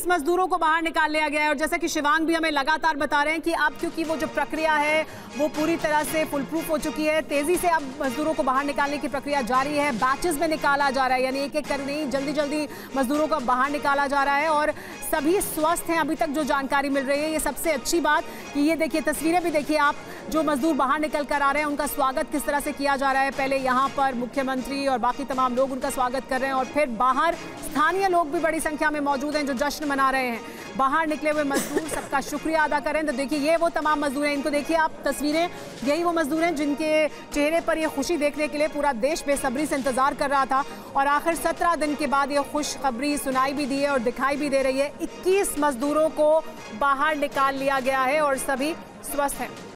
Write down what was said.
21 मजदूरों को बाहर निकाल लिया गया है और जैसा कि शिवांग भी हमें लगातार बता रहे हैं कि अब क्योंकि वो जो प्रक्रिया है वो पूरी तरह से फुल प्रूफ हो चुकी है, तेजी से अब मजदूरों को बाहर निकालने की प्रक्रिया जारी है। बैचेस में निकाला जा रहा है, यानी एक एक कर नहीं, जल्दी जल्दी मजदूरों को बाहर निकाला जा रहा है और सभी स्वस्थ हैं अभी तक जो जानकारी मिल रही है। ये सबसे अच्छी बात कि ये देखिए तस्वीरें भी देखिए आप, जो मजदूर बाहर निकल कर आ रहे हैं उनका स्वागत किस तरह से किया जा रहा है। पहले यहाँ पर मुख्यमंत्री और बाकी तमाम लोग उनका स्वागत कर रहे हैं और फिर बाहर स्थानीय लोग भी बड़ी संख्या में मौजूद हैं जो जश्न मना रहे हैं। बाहर निकले हुए मजदूर सबका शुक्रिया अदा करें। तो देखिए ये वो तमाम मजदूर हैं, इनको देखिए आप तस्वीरें, यही वो मजदूर हैं जिनके चेहरे पर ये खुशी देखने के लिए पूरा देश बेसब्री से इंतजार कर रहा था और आखिर 17 दिन के बाद ये खुशखबरी सुनाई भी दी है और दिखाई भी दे रही है। 21 मजदूरों को बाहर निकाल लिया गया है और सभी स्वस्थ हैं।